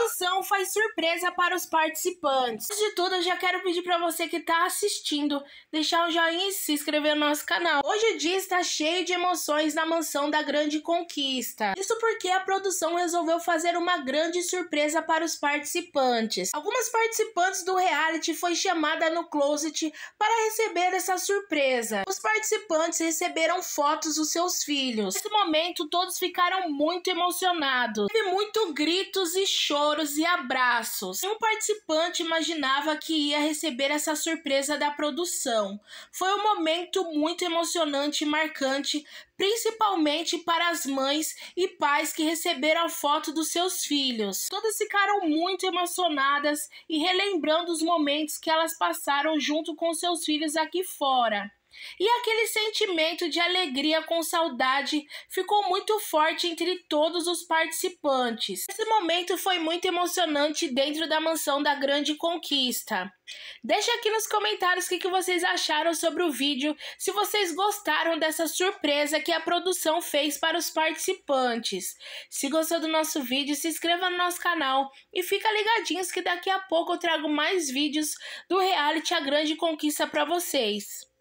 produção faz surpresa para os participantes. Antes de tudo, eu já quero pedir para você que está assistindo, deixar um joinha e se inscrever no nosso canal. Hoje o dia está cheio de emoções na mansão da Grande Conquista. Isso porque a produção resolveu fazer uma grande surpresa para os participantes. Algumas participantes do reality foi chamada no closet para receber essa surpresa. Os participantes receberam fotos dos seus filhos. Nesse momento, todos ficaram muito emocionados. Teve muito gritos e choros e abraços. Um participante imaginava que ia receber essa surpresa da produção. Foi um momento muito emocionante e marcante, principalmente para as mães e pais que receberam a foto dos seus filhos. Todas ficaram muito emocionadas e relembrando os momentos que elas passaram junto com seus filhos aqui fora. E aquele sentimento de alegria com saudade ficou muito forte entre todos os participantes. Esse momento foi muito emocionante dentro da mansão da Grande Conquista. Deixa aqui nos comentários o que vocês acharam sobre o vídeo, se vocês gostaram dessa surpresa que a produção fez para os participantes. Se gostou do nosso vídeo, se inscreva no nosso canal e fica ligadinhos que daqui a pouco eu trago mais vídeos do reality A Grande Conquista para vocês.